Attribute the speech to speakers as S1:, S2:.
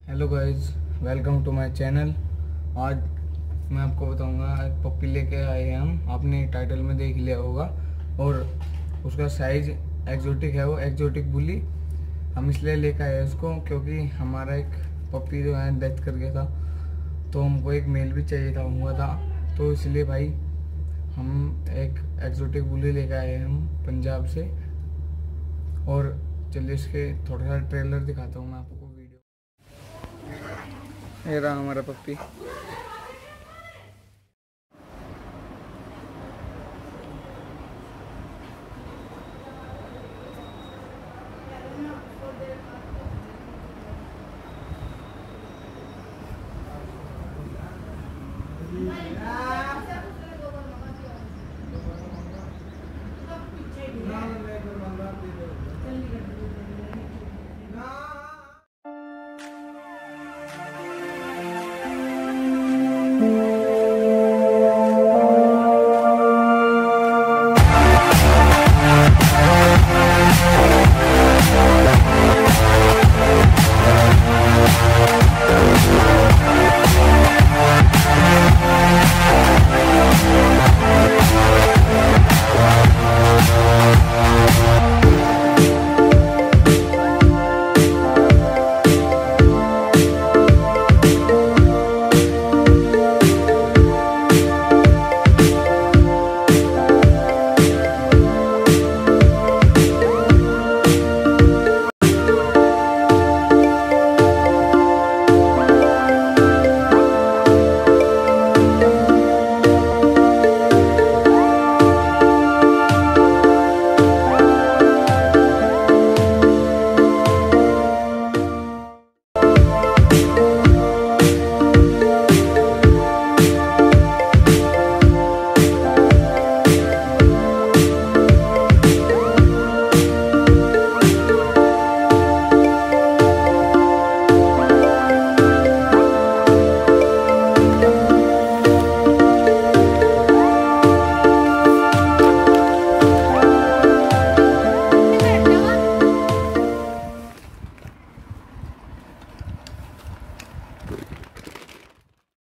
S1: Hello guys, welcome to my channel. आज मैं आपको बताऊंगा एक पप्पी लेके आए हैं हम। आपने टाइटल में देख लिया होगा। और उसका साइज एक्जोटिक है, वो एक्जोटिक बुली। हम इसलिए लेके आए उसको क्योंकि हमारा एक पप्पी जो है डेथ कर गया था, तो हमको एक मेल भी चाहिए था, हुआ था। तो इसलिए भाई हम एक एक्जोटिक बुली लेके आए हैं हम पंजाब से। और चलिए इसके थोड़ा सा ट्रेलर दिखाता हूँ मैं आपको। वीडियो ये रहा हमारा पप्पी।